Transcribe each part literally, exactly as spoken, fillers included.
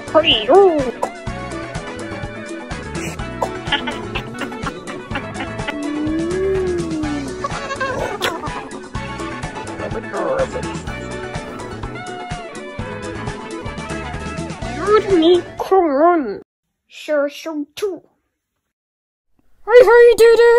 Hoi, oh. You're me, come on. Sure, so too. Hei, hei, dere!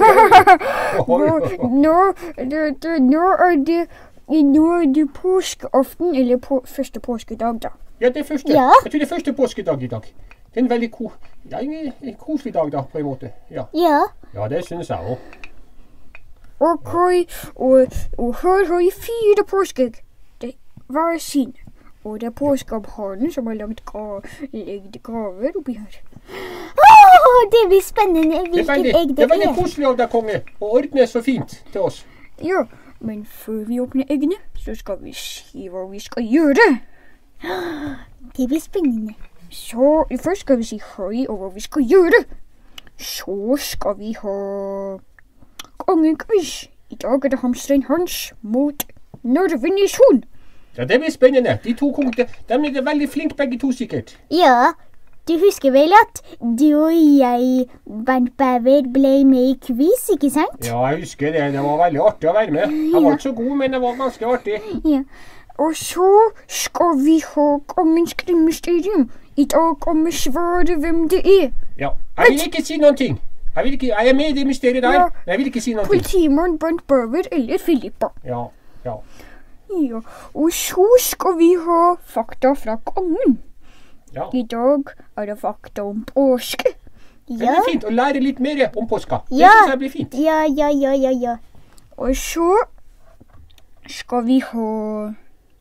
Nå, nå, nå er det, nå er det påskeaften, eller på, første påskedag da. Ja, det er første. Ja. Jeg tror det er første påskedag i dag. Det er en veldig ko det er en, en koselig dag da, på en måte. Ja, Ja. ja det synes jeg også. Ok, og, og her har jeg fire påskeegg. Det hver sin. Og det er påskeabharen som har lagd gra legd graver oppi her. Åh, det blir spennende Det er hvilket veldig, egg det det er veldig er. koselig av deg, konge, å ordne så fint til oss. Ja, men før vi åpner eggene, så skal vi si hva vi skal gjøre. Det blir spennende. Så først skal vi si hei og hva vi skal gjøre. Så skal vi ha kongequiz. I dag er det hamsteren Hans mot Narvenes-hund. Ja, det blir spennende. De to kongene, de er veldig flinke begge to sikkert. Ja, du husker vel at du og jeg, Bernt Bauer, ble med i quiz, ikke sant? Ja, jeg husker det. Det var veldig artig å være med. Jeg var ikke så god, men det var ganske artig. Ja. Og så skal vi ha kongens krimmysterium. I dag kommer svaret hvem det er. Ja, jeg vil ikke si noen ting. Jeg, vil ikke, jeg er med i det mysteriet der, Ja. men jeg vil ikke si noen ting. Politimann Bernt Bauer eller Filippa. Ja, ja. Ja, og så skal vi ha fakta fra kongen. Ja. I dag er det fakta om påske. Det Ja, blir fint å lære litt mer om påska. Det Ja. synes jeg blir fint. ja, ja, ja, ja, ja. Og så skal vi ha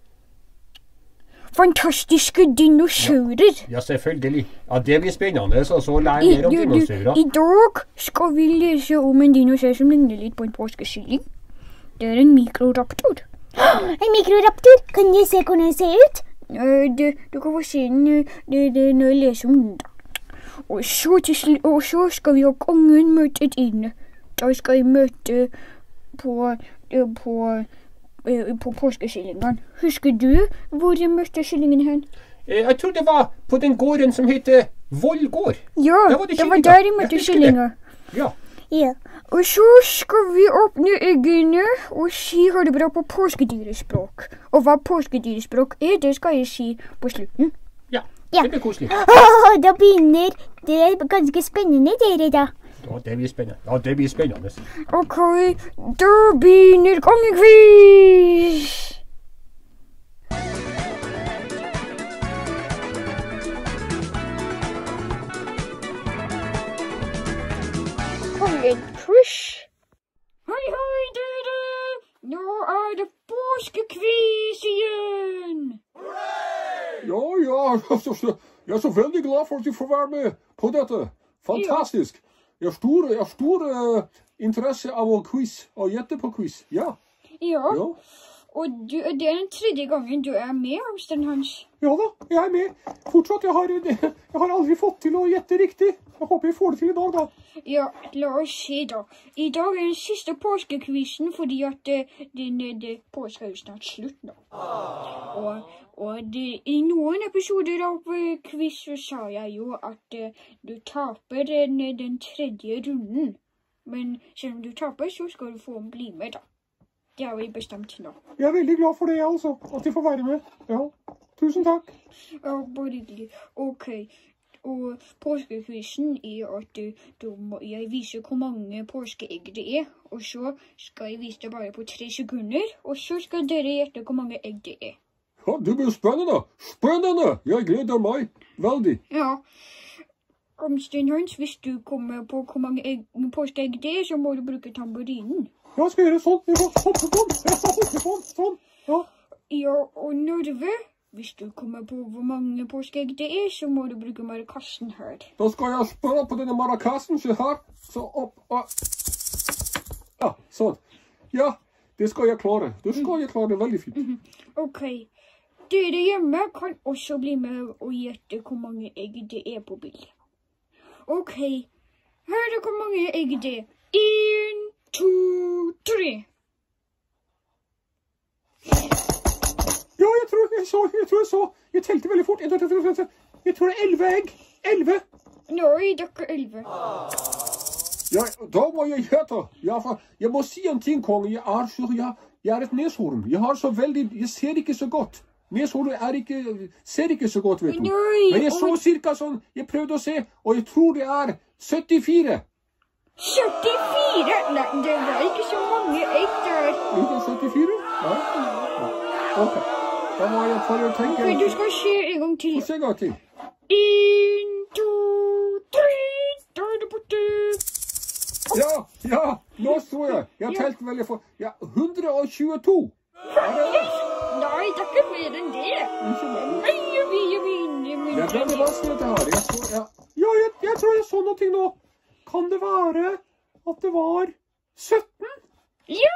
fantastiske dinosaurer. Ja, selvfølgelig. Ja, det blir spennende, så så lære I, mer om du- du- dinosaurer. I dag skal vi lese om en dinosaur som ligner litt på en påskekylling. Det er en mikroraptor. En mikroraptor, kan jeg se hvordan den ser ut? Eh, det, du kan få se den eh, det, det, når jeg leser om den. Da. Og, så til, sl- og så skal vi ha kongen møtet inne. Da skal jeg møte på, eh, på, eh, på påskekyllingene. Husker du hvor jeg møtte kyllingen hen? Eh, Jeg tror det var på den gården som heter Vollgård. Ja, Der var det det var kyllinger. der jeg Jeg møtte husker det. kyllinger. Ja. Ja. Og så skal vi åpne eggene og si ha det bra på påskedyrespråk. Og hva påskedyrespråk er, det skal jeg si på slutten. Ja, Ja. det blir koselig. Åh, da begynner det er ganske spennende dere da. Ja, det blir spennende. Ja, det blir spennende. Ok, da begynner kongequiz! Kongequiz. Hei, hei, dere! Nå er det påskequiz igjen! Ja, ja, jeg er så veldig glad for at du får være med på dette. Fantastisk. Jeg har stor, jeg har stor uh, interesse av å quiz, å gjette på quiz. Ja, Ja, ja. og du, det er den tredje gangen du er med, hamsteren Hans. Ja da, jeg er med. Fortsatt, jeg har, jeg har aldri fått til å gjette riktig. Jeg håper jeg får det til i dag da. Ja, la oss se da. I dag er den siste påskequizen, fordi at det, den, det, påske er jo snart slutt nå. Og, og det, i noen episoder av eh, quiz så sa jeg jo at eh, du taper den, den tredje runden. Men selv om du taper, så skal du få bli med da. Det har vi bestemt nå. Jeg er veldig glad for det, altså, at jeg får være med. Ja, tusen takk. Ja, bare hyggelig. Ok. Og påskequizen er at uh, da må jeg vise hvor mange påskeegg det er. Og så skal jeg vise det bare på tre sekunder. Og så skal dere gjette hvor mange egg det er. Ja, det blir spennende. Spennende. Jeg gleder meg veldig. Ja. Hamsteren Hans, hvis du kommer på hvor mange egg, påskeegg det er, så må du bruke tamburinen. Ja, jeg skal gjøre sånn. Jeg skal hoppe sånn. Jeg skal hoppe sånn. Sånn. Ja. Ja, og Norve, hvis du kommer på hvor mange påskeegg det er, så må du bruke marakassen her. Da skal jeg spørre på denne marakassen. Se her. Så opp og... Ja, sånn. Ja, det skal jeg klare. Det skal jeg klare veldig fint. Ok. Dere hjemme kan også bli med og gjette hvor mange egg det er på bildet. Ok. Her er hvor mange egg det er. En, to, tre. Ja, jeg tror jeg så, jeg tror jeg så. Jeg telte veldig fort. En, to, tre, fire, fem, Jeg tror det er elleve egg. Elleve. Nei, dere er elleve. Ja, da må jeg gjette. Ja, for jeg må si en ting, konge. Jeg er, så, jeg, jeg er et neshorn. Jeg har så veldig, jeg ser ikke så godt. Neshorn er ikke, ser ikke så godt, vet du. Nei, Men jeg så cirka sånn, jeg prøvde å se, og jeg tror det er syttifire. syttifire? Nei, det var ikke så mange egg der. Ikke syttifire? Nei. Ok, da må jeg for å tenke. Ok, du skal se en gang til. Få se en gang til. En, to, tre, da er det borte. Ja, ja, nå så jeg. Jeg telte vel for, ja, hundre og tjueto. Er det det? Nei, det er ikke mer enn det. Mye, mye, mye, mye. Det er veldig vanskelig dette her. Jeg tror, ja, ja jeg, jeg tror jeg så noe nå. Kan det være at det var sytten? Ja!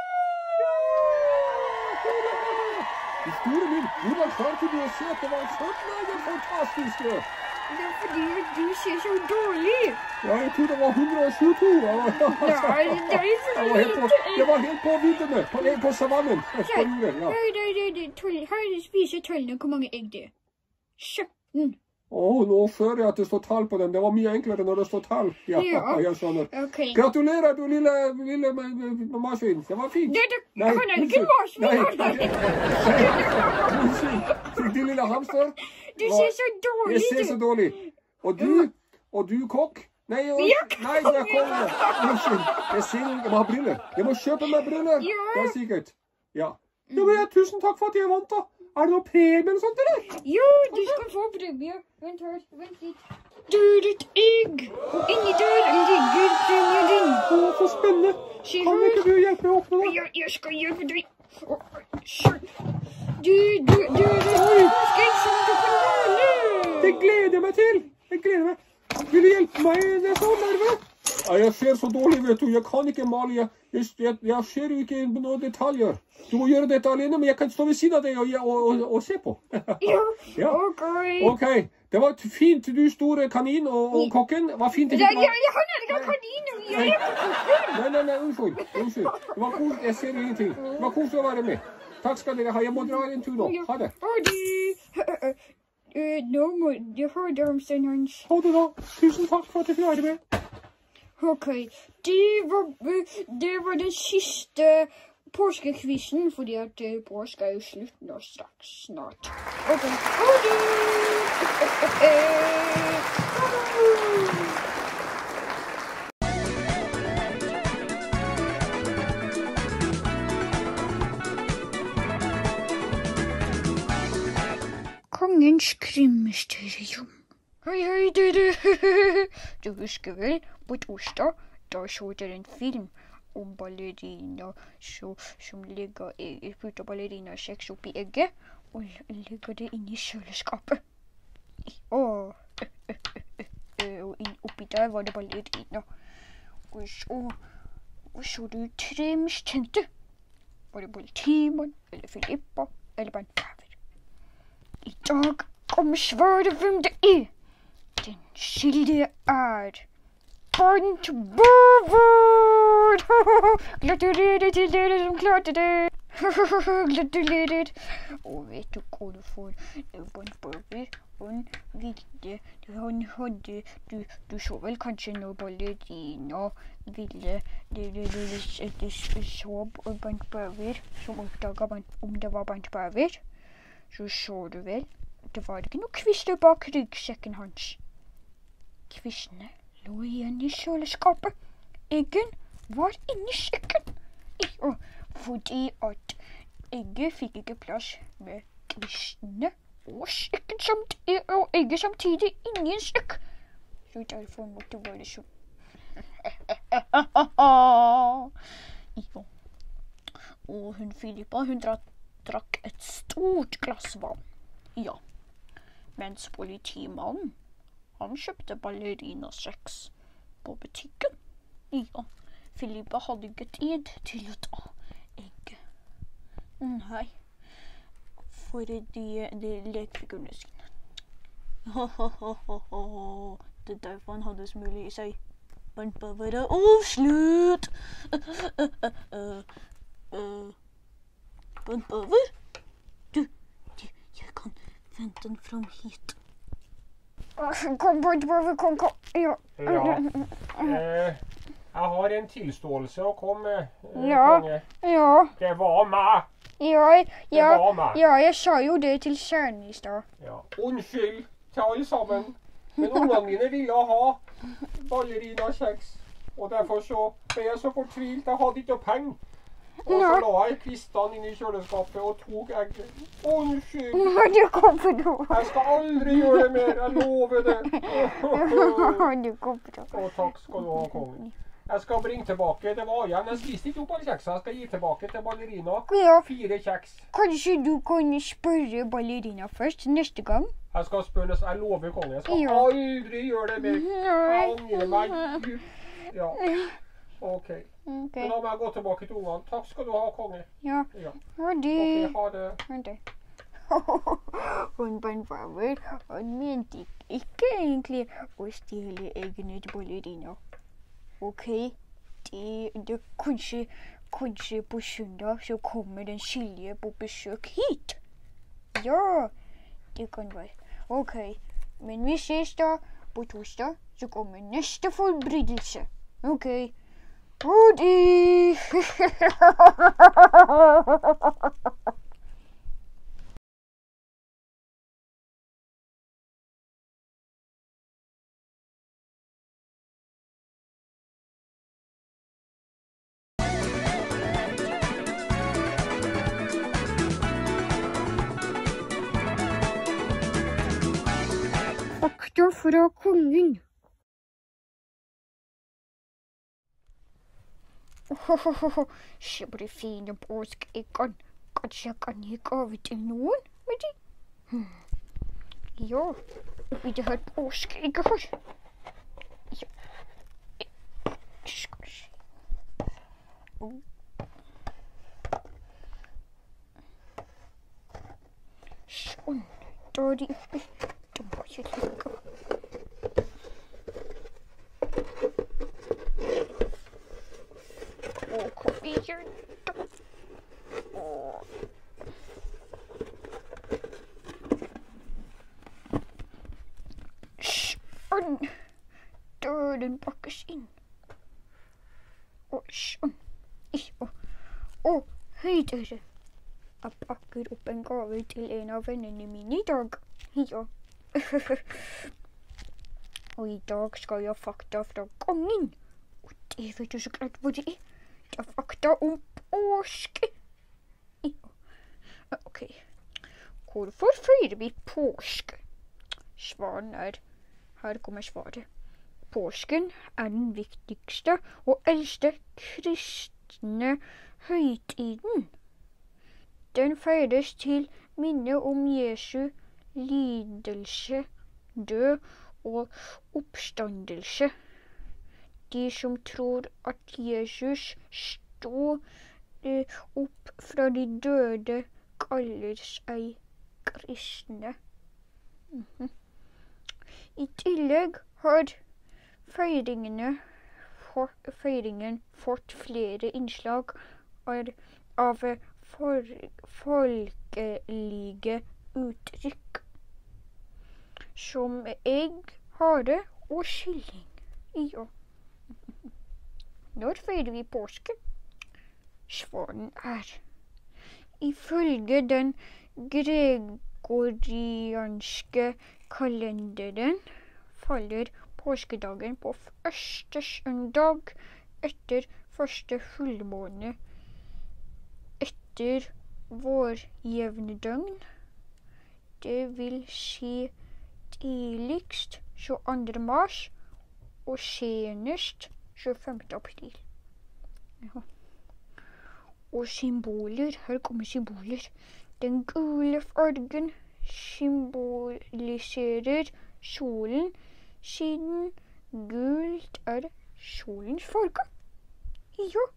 I store min, hvordan klarte du å se at det var sytten? Det er fantastisk. Det er fordi du ser så dårlig. Ja, jeg tror det var hundre og tjueto. Ja, Nei, det er for jeg var helt på, lite. jeg var helt på viddene, på, på savannen. På jorden, ja. Nei, nei, nei, nei, tøll. Her viser tøllene hvor mange egg det er. sytten. Åh, nå fører jeg at det står tall på den. Det var mye enklere når det står tall. Ja, Ja. jeg skjønner. Ok. Gratulerer, du lille, lille marsvin. Det var fint. Det, det, Nei, han er ikke unnskyld. marsvin. Nei, han er- nei. Unnskyld. Din lille hamster. Du ser så dårlig Jeg ser så ut. dårlig. Og du, og du kokk. Nei, og, Ja, nei, du er konge. Unnskyld. Jeg ser jo, jeg må ha briller. Jeg må kjøpe meg briller. Ja. Det er sikkert. Ja. Ja, men ja, tusen takk for at jeg vant da. Er det noe premie eller sånt, eller? Jo, du skal få premie. Vent her, vent litt. Du er et egg, og inni der ligger premien din. Å, så spennende. Se Kan her. ikke du hjelpe meg å åpne det? Jeg, jeg skal hjelpe deg. Å, sånn. Du, du, du er et egg som du kan verne. Det gleder jeg meg til. Jeg gleder meg. Vil du hjelpe meg, Nesson, Nerve? Ja, jeg ser så dårlig, vet du. Jeg kan ikke male. Jeg, jeg, jeg ser jo ikke noen detaljer. Du må gjøre dette alene, men jeg kan stå ved siden av deg og, og, og, og se på. Ja, Ja. ok. Ok, det var fint, du store kanin og, og kokken. Det var fint. Ja, ja, ja, han er ikke kanin. Jeg er ikke kokken. Nei, nei, nei, unnskyld. Unnskyld. Det var kos, jeg ser ingenting. Det var koselig å være med. Takk skal dere ha. Jeg må dra en tur nå. Ha det. Ha det. Uh, nå må du ha det, hamsteren hans. Ha det da. Tusen takk for at jeg fikk være med. Ok, det var, det var den siste påskekvisten, fordi at uh, påske er jo slutt nå straks snart. Ok, ha det! Kongens krimmysterium. Hei, hei, dere. Du husker vel, på torsdag, da så dere en film om ballerina så, som ligger i putter ballerinasex oppi egget, og ligger det inni kjøleskapet. Og, og inn oppi der var det ballerina. Og så, og så du tre mistenkte. Var det politimann, eller Filippa, eller Bernfæver? I dag kommer svaret hvem det er. Den skyldige er Bernt Bøver! Gratulerer til dere som klarte det! Gratulerer! Og vet du hvorfor Bernt Bøver, han ville, han hadde, du, du så vel kanskje når ballerina ville, det så Bernt Bøver, som oppdaget om det var Bernt Bøver, så så du vel, det var ikke noe kvister bak ryggsekken hans. Kvistene lå igjen i kjøleskapet. Eggen var inni sekken. Og fordi at egget fikk ikke plass med kvistene og sekken samtidig, og egget samtidig inni en sekk. Så derfor måtte det være sånn. Og hun Filippa, hun drakk et stort glass vann. Ja, mens politimannen, han kjøpte ballerinasex på butikken. Ja, Filippa hadde ikke tid til å ta egget. Nei, for de, de lekfigurene sine. Det er derfor han hadde smule i seg. Bernt Bøver er avslutt! Bernt Bøver? Du, jeg kan vente den fram hit. Kom på etterpå, kom, kom. Ja. Ja. Eh, jeg har en tilståelse å komme med, eh, Ja. konge. Ja. Det var meg. Ja, Det ja, var meg. ja, jeg sa jo det til Søren i stad. Ja. Unnskyld til alle sammen. Men ungene mine ville ha ballerina-kjeks. Og derfor så ble jeg så fortvilt. Jeg hadde ikke noe penger. Og så Ja. la jeg kvistene inn i kjøleskapet og tok egget. Unnskyld. Nå du kom på noe. Jeg skal aldri gjøre det mer. Jeg lover det. Du kom på noe. Å, takk skal du ha, kongen. Jeg skal bringe tilbake. Det var igjen. Jeg spiste ikke opp alle kjeksa. Jeg skal gi tilbake til ballerina. Ja, Fire kjeks. kanskje du kan spørre ballerina først neste gang? Jeg skal spørre neste. Jeg lover, kongen. Jeg skal Ja. aldri gjøre det mer. Jeg angrer meg dypt. Ja. OK. Ok, Men da må jeg gå tilbake til ungene. Takk skal du ha, konge. ja. Ja. Ha det. OK, ha det. Ha det. Hun bandfarver, han mente ik- ikke egentlig å stjele eggene til ballerina. Ok, det, det kanskje, kanskje på søndag så kommer den Silje på besøk hit. Ja, det kan være. Ok, men vi ses da på torsdag, så kommer neste forbrytelse. Ok, ha det! Fakta fra kongen. Ohohoho, se på de fine påskeeggene. Kanskje jeg kan gi gave til noen med de? Hmm. Ja, oppi det her påskeegget her. Ja. Skal vi se. Oh. Sånn, da er de oppi. De var ikke like. Å, kom igjen da. Å. Sånn. Døren pakkes inn. Og sånn. Å, å, hei dere. Jeg pakker opp en gave til en av vennene mine i dag. Ja. Og i dag skal jeg ha fakta fra kongen. Og det vet du så klart hvor det er. Det er fakta om påske. Ja. Ok. Hvorfor feirer vi påske? Svaren er, her kommer svaret. Påsken er den viktigste og eldste kristne høytiden. Den feires til minne om Jesu lidelse, død og oppstandelse. De som tror at Jesus sto eh, opp fra de døde, kaller seg kristne. Mhm. I tillegg har feiringene for, feiringen fått flere innslag av, av for, folkelige uttrykk, som egg, hare og kylling. Ja. Når feirer vi påske? Svaren er, ifølge den gregorianske kalenderen faller påskedagen på første søndag etter første fullmåne etter vårjevndøgn, det vil si tidligst tjueandre mars og senest tjuefemte april. Ja. Og symboler, her kommer symboler. Den gule fargen symboliserer solen, siden gult er solens farge. Ja.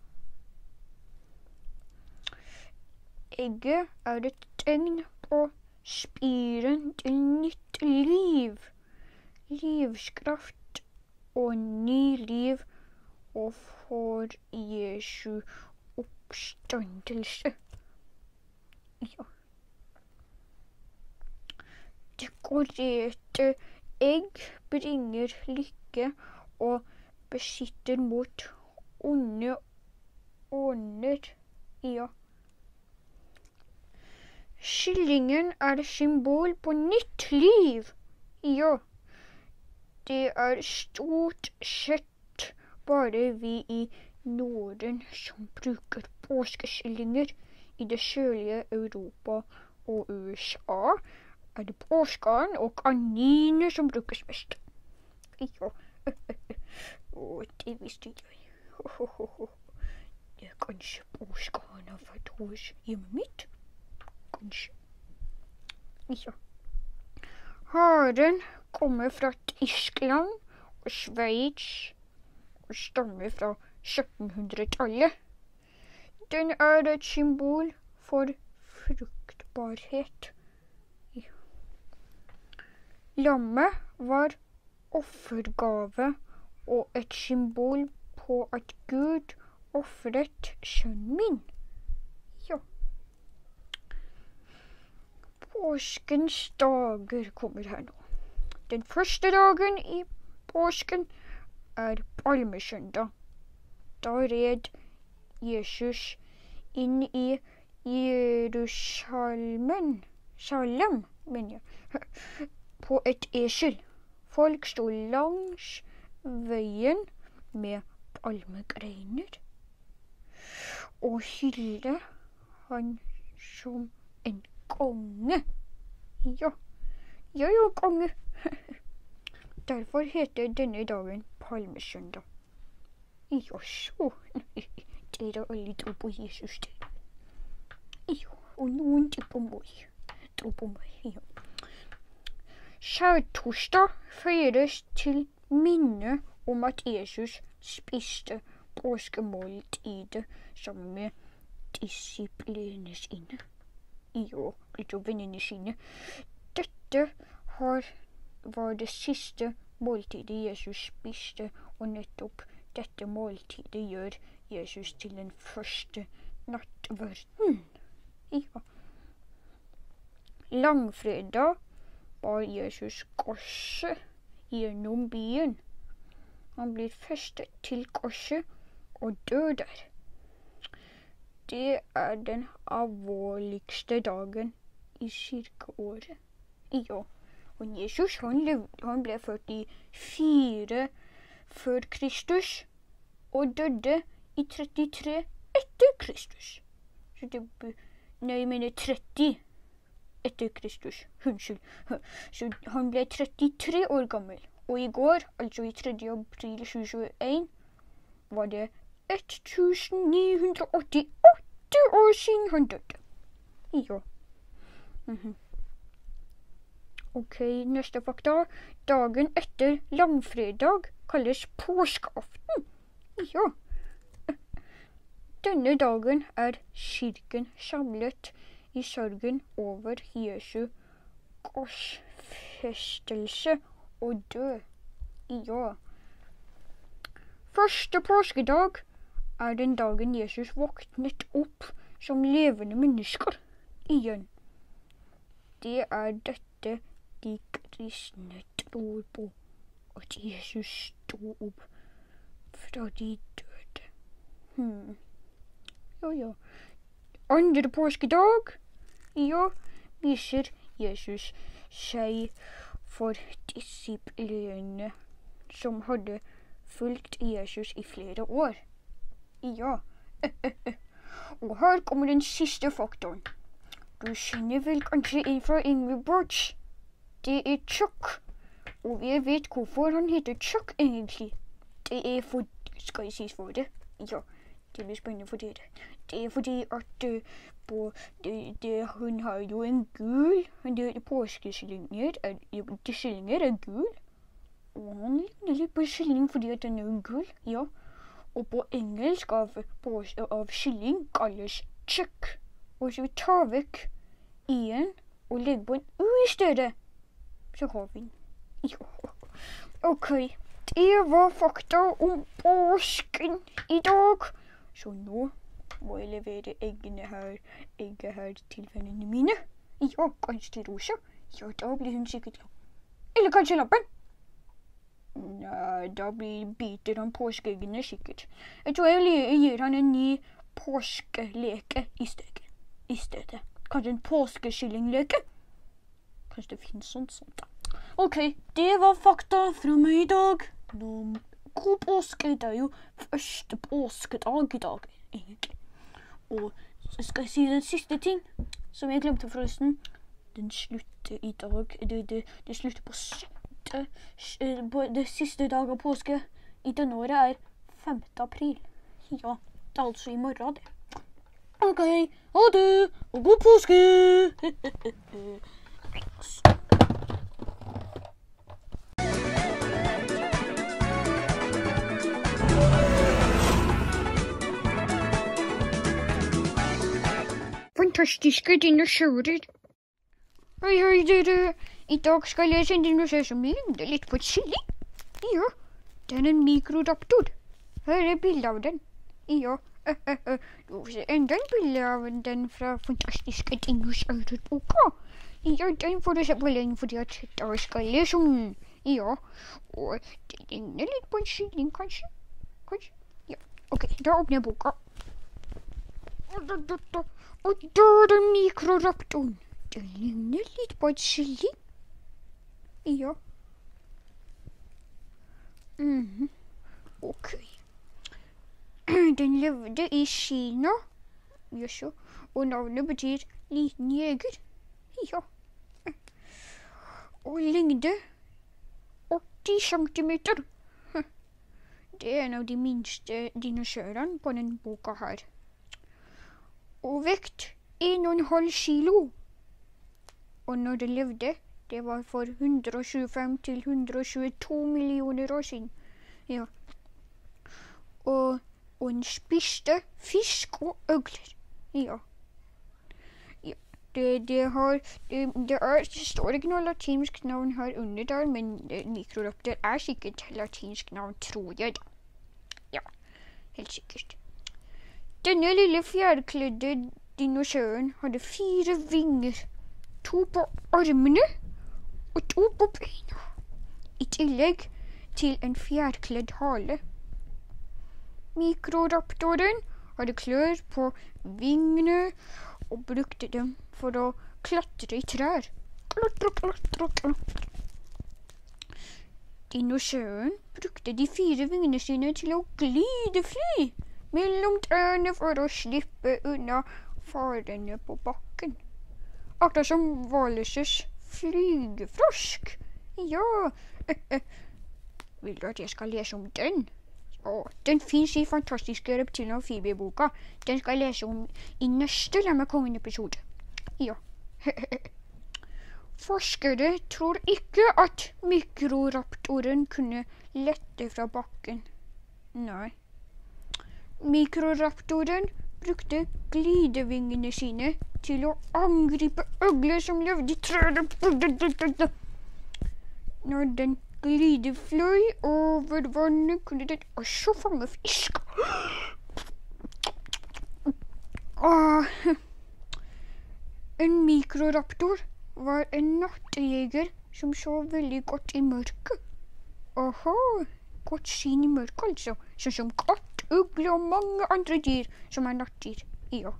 Egget er et tegn på spiren til nytt liv, livskraft og ny liv, og for Jesu oppstandelse. Ja. Dekorerte egg bringer lykke og beskytter mot onde ånder. Ja. Kyllingen er symbol på nytt liv. Ja. Det er stort sett bare vi i Norden som bruker påskekyllinger. I det sørlige Europa og U S A er det påskeegg og kaniner som brukes mest. Ja, og det visste jeg. Det er kanskje påskeegg har vært hos hjemmet mitt. Kanskje. Ja. Haren kommer fra Tyskland og Sveits og stammer fra syttenhundretallet. Den er et symbol for fruktbarhet. Ja. Lammet var offergave og et symbol på at Gud offret sønnen min. Ja. Påskens dager kommer her nå. Den første dagen i påsken er palmesøndag. Da red Jesus inn i Jerusalem, Salem, mener jeg, på et esel. Folk sto langs veien med palmegreiner og hylte han som en konge. Ja, jeg er konge. Derfor heter denne dagen palmesøndag. Ja, så. Dere alle tror på Jesus, dere. Ja, og noen tror på meg. Tror på meg, ja. Skjærtorsdag feires til minne om at Jesus spiste påskemåltidet sammen med disiplene sine. Ja, litt av vennene sine. Dette har, var det siste måltidet Jesus spiste, og nettopp dette måltidet gjør Jesus til den første nattverden. Ja. Langfredag bar Jesus korset gjennom byen. Han blir festet til korset og dør der. Det er den alvorligste dagen i kirkeåret. Ja, og Jesus han, levde, han ble født i fire før Kristus og døde i trettitre etter Kristus. Så det, nei, jeg mener tretti etter Kristus. Unnskyld. Så han ble trettitre år gammel. Og i går, altså i tredje april tjue tjueen, var det tusen ni hundre åttiåtte år siden han døde. Ja. Mm-hmm. Ok, neste fakta. Dagen etter langfredag kalles påskeaften. Ja. Denne dagen er kirken samlet i sorgen over Jesu korsfestelse og død. Ja. Første påskedag er den dagen Jesus våknet opp som levende mennesker igjen. Det er dette de kristne tror på, at Jesus sto opp fra de døde. Hmm. Ja, ja. Andre påskedag, ja, viser Jesus seg for disiplene som hadde fulgt Jesus i flere år. Ja. Og her kommer den siste faktoren. Du kjenner vel kanskje en fra Ingeborg. Det er Chuck. Og jeg vet hvorfor han heter Chuck egentlig. Det er for... Skal jeg sies for det? Ja, det blir spennende for dere. Det er fordi at uh, på, det, det, hun har jo en gul... Det er påskekyllinger. De kyllinger er gul. Og han ligner litt på kylling fordi at den er gul. Ja. Og på engelsk av, på, av kylling kalles Chuck. Og så vi tar vekk i-en og legger på en u i stedet. Så har vi den. Ja. Ok, det var fakta om påsken i dag. Så nå må jeg levere eggene her, egget her til vennene mine. Ja, kanskje til Rosa. Ja, da blir hun sikkert glad. Eller kanskje lappen. Nei, da blir biter han påskeeggene sikkert. Jeg tror jeg gir han en ny påskeleke i stedet. I stedet. Kanskje en påskeskillingleke? Kanskje det finnes sånt sånt da. Ok, det var fakta fra meg i dag. Nå, god påske, det er jo første påskedag i dag, egentlig. Og så skal jeg si den siste ting, som jeg glemte forresten. Den slutter i dag, det, det, det slutter på sjette, på det siste dag av påske. I denne året er femte april. Ja, det er altså i morgen det. Ok, ha det, og god påske! Fantastiske dinosaurer. Hei, hei, dere. I dag skal jeg lese en dinosaur som ligner litt på et chili. Ja, det er en mikroraptor. Her er bildet av den. Ja, du ser enda en bilde av den fra Fantastiske dinosaurer-boka. Ja, den får du se på lenge fordi at da skal jeg lese om den. Ja, og det ligner litt på en chili, kanskje. Kanskje? Ja, ok, da åpner jeg boka. Og da er det mikroraptoren. Det ligner litt på et chili. Ja. Mhm. Ok. Den levde i Kina. Jaså. Og navnet betyr liten jeger. Ja. Og lengde åtti centimeter. Det er en av de minste dinosaurene på den boka her. Og vekt en og en halv kilo. Og når det levde, det var for hundre tjuefem til hundre tjueto millioner år siden. Ja. Og, og den spiste fisk og øgler. Ja. Ja. Det, det, har, det, det, er, det står ikke noe latinsk navn her under der, men mikroraptor er sikkert latinsk navn, tror jeg da. Ja, helt sikkert. Denne lille fjærkledde dinosauren hadde fire vinger, to på armene og to på beina, i tillegg til en fjærkledd hale. Mikroraptoren hadde klør på vingene og brukte dem for å klatre i trær. Klatre, klatre, klatre. Dinosauren brukte de fire vingene sine til å glidefly mellom trærne for å slippe unna farene på bakken. Akkurat som Wallaces flygefrosk. Ja, vil du at jeg skal lese om den? Å, den finnes i Fantastiske reptiler- og amfibieboka. Den skal jeg lese om i neste La meg kongen-episode. Ja. Forskere tror ikke at mikroraptoren kunne lette fra bakken. Nei. Mikroraptoren brukte glidevingene sine til å angripe øgler som levde i trærne. Når den glidefløy over vannet, kunne den også fange fisk. Ah. En mikroraptor var en nattejeger som så veldig godt i mørket. Aha, godt syn i mørket altså, sånn som katt, ugle og mange andre dyr som er nattdyr. Ja.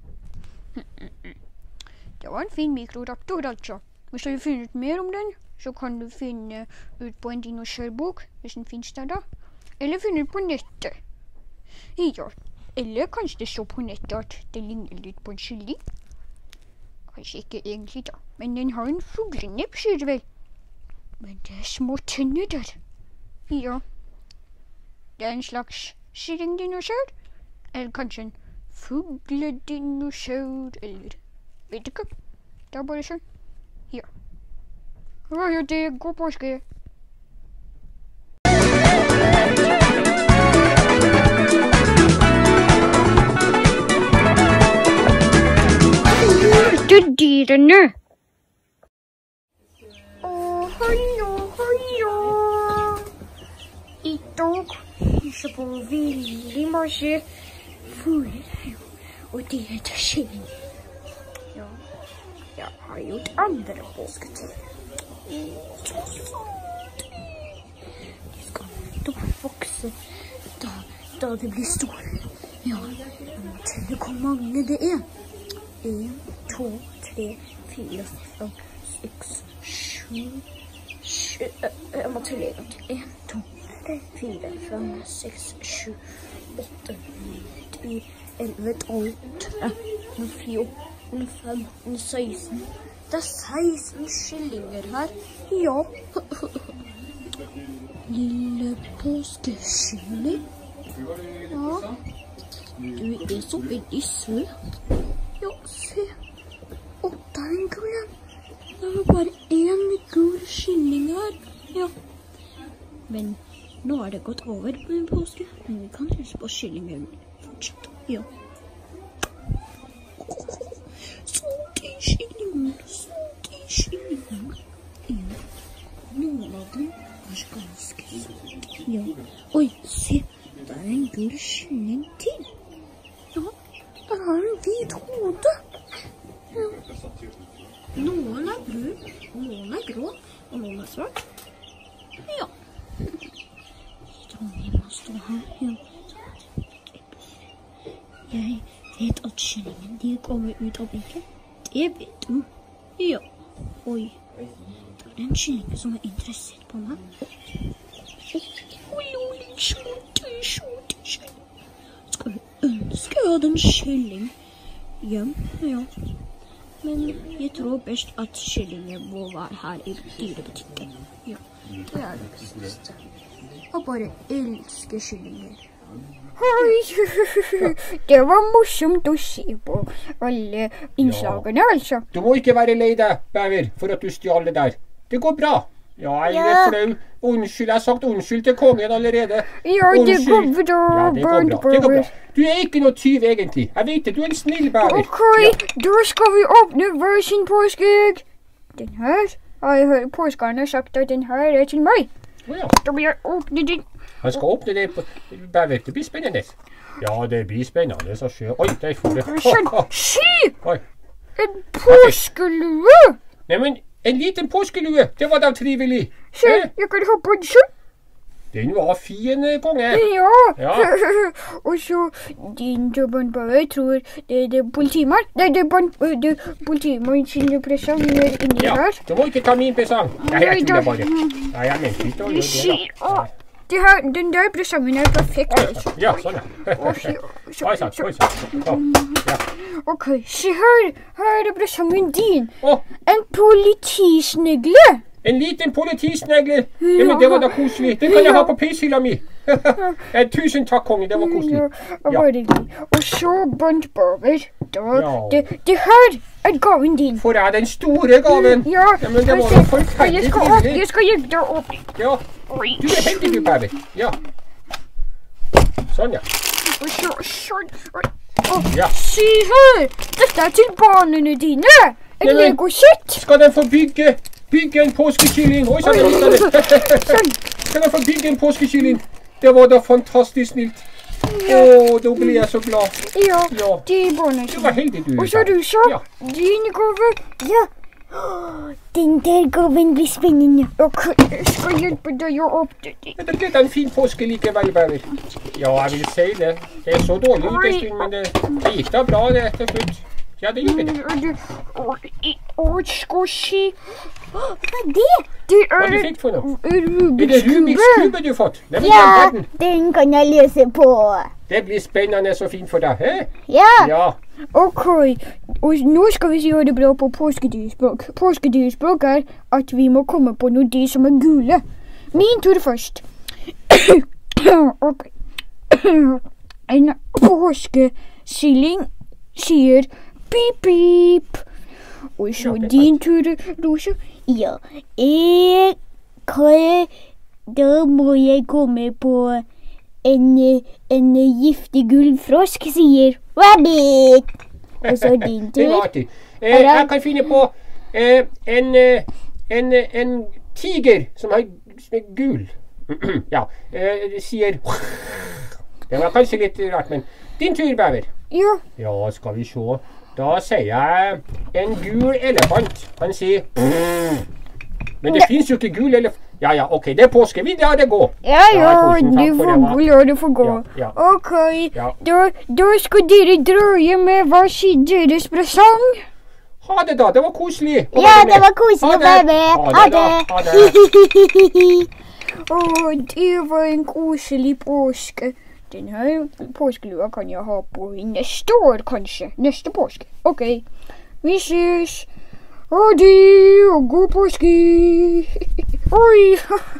Det var en fin mikroraptor altså. Hvis du vil finne ut mer om den, så kan du finne ut på en dinosaurbok, hvis den finnes der da. Eller finne ut på nettet. Ja, eller kanskje det står på nettet at det ligner litt på en chili. Kanskje ikke egentlig da, men den har en fuglenepp, sier det vel. Men det er små tenner der. Ja, det er en slags kyllingdinosaur, eller kanskje en fugledinosaur, eller vet ikke. Det er bare sånn. Ja. Ja, ja, det er god påske. Du dyrene. Å, hallo, hallo. I dag så på veldig masse fugler her, og det heter skilling. Ja, jeg har gjort andre påsketing. De skal da vokse, da, da det blir stor. Ja, jeg må telle hvor mange det er. En, to, tre, fire, fem, seks, sju, sju, jeg må telle en til. En, to, tre, fire, fem, seks, sju, åtte, ti, elleve, tolv, tretten, fjorten, femten, seksten. Det er seksten skillinger her. Ja. Lille påskeskilling. Ja. Du er så veldig søt. Ja, se. Å, det er en gul en. Det er bare en gul skilling her. Ja. Men nå er det gått over på en påske. Men vi kan huske på skillingen fortsatt. Ja. Sorte skillinger, sorte skillinger. Ja. Noen av dem er ganske søte. Ja. Oi, se. Det er en gul skilling til. Ja, der har en hvit hode. Ja. Noen er brun, og noen er grå, og noen er svart. Ja. Jeg tror vi må stå her. Ja. Jeg vet at skillingen de kommer ut av begge. Det vet du. Ja. Oi. Det er en skilling som er interessert på meg. Oi, oi, skjorte, skjorte, skjorte. Skal du ønske jeg hadde en skilling hjem? Ja. Men jeg tror best at skillingen må være her i dyrebutikken. Ja, det er det beste. Jeg bare elsker skillinger. Hei, det var morsomt å se på alle innslagene, altså. Du må ikke være lei deg, Bever, for at du stjal det der. Det går bra. Ja, jeg er flau. Unnskyld, jeg har sagt unnskyld til kongen allerede. Ja, det går bra, ja, det går bra. Det går bra. Du er ikke noe tyv egentlig. Jeg vet det, du er en snill Bever. Ok, ja. Da skal vi åpne hver sin påskeegg. Den her, jeg hører påskeren har sagt at den her er til meg. Oh, ja. Da vil jeg åpne den. Han skal åpne det på Bever. Det blir spennende. Ja, det blir spennende. Så skjer. Oi, der får det. Skjønn, se! Oi. En påskelue! Nei, men en liten påskelue. Det var da trivelig. Se, jeg kan ha på den sånn. Den var fin, konge. Ja. Ja. Og så din barnbarn tror det er politimann. Nei, det er politimann sine presanger inni ja. her. Du må ikke ta min presang. Nei, jeg tror det bare. Nei, jeg mente ikke å gjøre det da. Det her, den der presangen er perfekt. Oi, ja, sånn ja. Oi, sann, oi, sann. Ja. Ok, se her. Her er presangen din. Oh. En politisnegle. En liten politisnegle. Ja, men det var da koselig. Den kan jeg ha på peishylla mi. Ja, tusen takk, konge. Det var koselig. Ja, ja. Og så båndbaver. Ja. Det, det her er gaven din. For jeg den store gaven. Ja, ja men det var jo forferdelig trivelig. Jeg skal hjelpe deg å åpne. Ja, du er heldig, du, Bever. Ja. Sånn, ja. Og så, sånn. Og, ja. Se her. Dette er til barnene dine. En Lego-sett. Skal den få bygge, bygge en påskekylling? Oi, sånn, sånn. Skal den få bygge en påskekylling? Det var da fantastisk snilt. Ja. Åh, da blir jeg så glad. Ja, ja. Det er barnet. Du var heldig, du. Og så du så, ja. Din gave. Ja. Den der gaven blir spennende. Ok, jeg skal hjelpe deg å åpne den. Det ble da en fin påske likevel, Bever. Ja, jeg vil si det. Det er så dårlig ut en stund, men det, det gikk da bra det til slutt. Ja, det gjorde det. Og skal se. Hva er det? Det er Hva du fikk for noe? Rubiks er det Rubiks kube du har fått? Ja, den kan jeg løse på. Det blir spennende så fint for deg, he? Ja. Ja. Ok, og nå skal vi si ha det bra på påskedyrspråk. Påskedyrspråk er at vi må komme på noe dyr som er gule. Min tur først. Ok. En påskekylling sier pip, pip. Og så din tur, Rosa. Ja, jeg kan, da må jeg komme på en, en giftig gullfrosk, sier rabbit. Og så din tur. Det var artig. Eh, jeg kan finne på eh, en, en, en tiger som er, som er gul. Ja, eh, sier... Det var kanskje litt rart, men din tur, Bever. Ja. Ja, skal vi se. Da sier jeg en gul elefant. Han sier... Men det finnes jo ikke gul elefant. Ja, ja, ok, det er påske. Vi lar det gå. Ja, ja, tusen takk du for får det, gå, la det få gå. Ja, ja. Ok, Ja. da, da skal dere dra hjem med hva sier deres presang? Ha det da, det var koselig. å Ja, være det med. var koselig å Ha være det. med. Ha det da, ha det. Å, det var en koselig påske. Denne påskelua kan jeg ha på i neste år, kanskje. Neste påske. Ok, vi ses. Ha det, og god påske. Oi.